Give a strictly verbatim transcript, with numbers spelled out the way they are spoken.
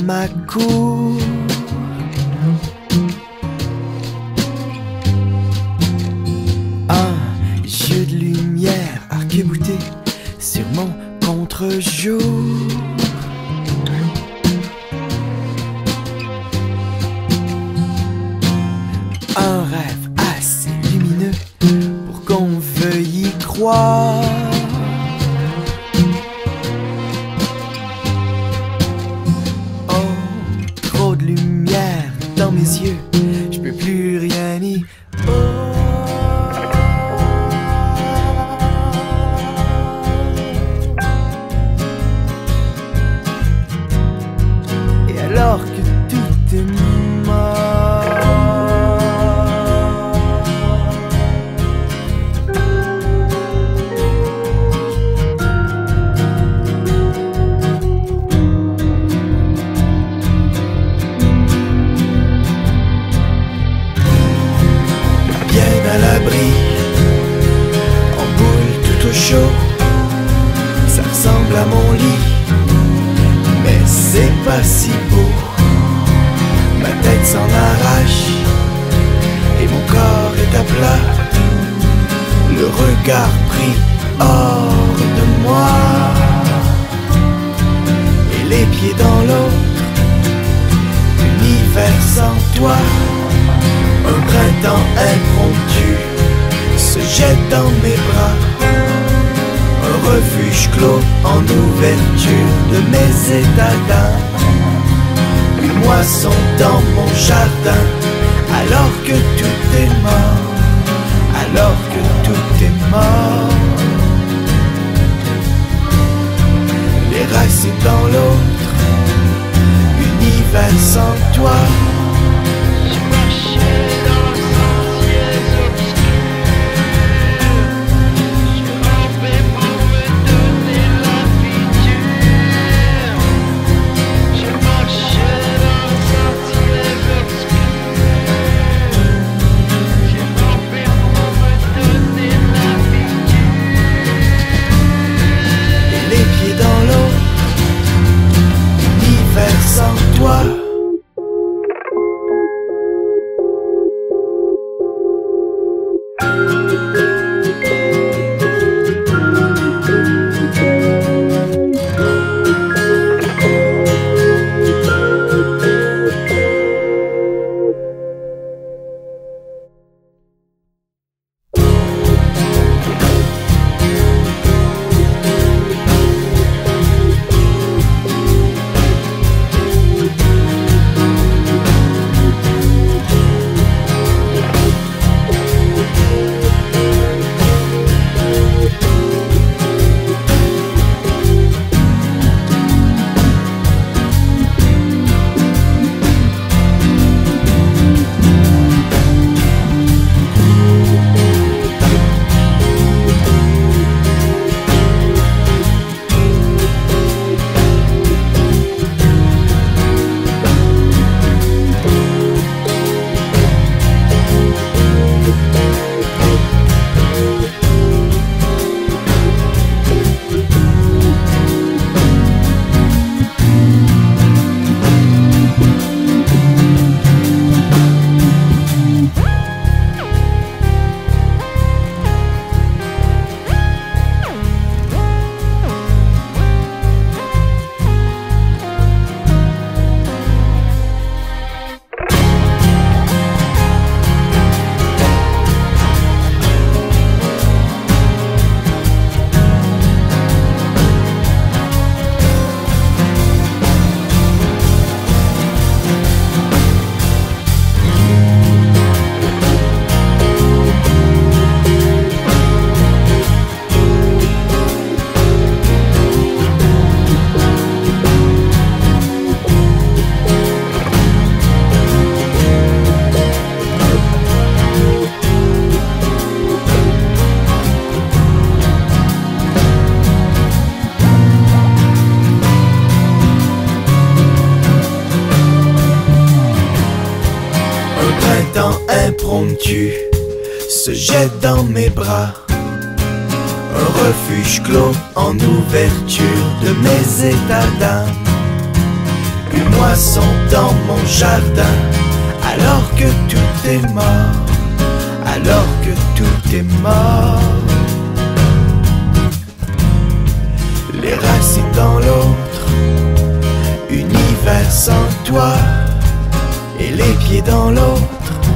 ma cour. Un jeu de lumière arc-bouté sur mon contre-jour. Un rêve assez lumineux pour qu'on veuille y croire. Oh, trop de lumière dans mes yeux, je peux plus rien y voir. Et alors que tout est mort, à l'abri, en boule tout au chaud. Ça ressemble à mon lit, mais c'est pas si beau. Ma tête s'en arrache et mon corps est à plat. Le regard pris hors de moi et les pieds dans l'autre. Univers sans toi. Un printemps impromptu se jette dans mes bras. Un refuge clos en ouverture de mes états d'âme. Une moisson dans mon jardin. Alors que tout est mort. Alors que tout est mort. Les racines dans l'autre. Univers sans toi. Sans toi. impromptu se jette dans mes bras. Un refuge clos en ouverture de mes états d'âme. Une moisson poissons dans mon jardin. Alors que tout est mort, alors que tout est mort. Les racines dans l'autre, univers sans toi, et les pieds dans l'autre,